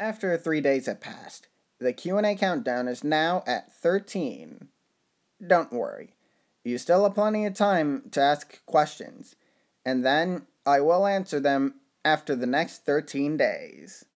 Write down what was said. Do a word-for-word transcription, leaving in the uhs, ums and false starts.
After three days have passed, the Q and A countdown is now at thirteen. Don't worry, you still have plenty of time to ask questions, and then I will answer them after the next thirteen days.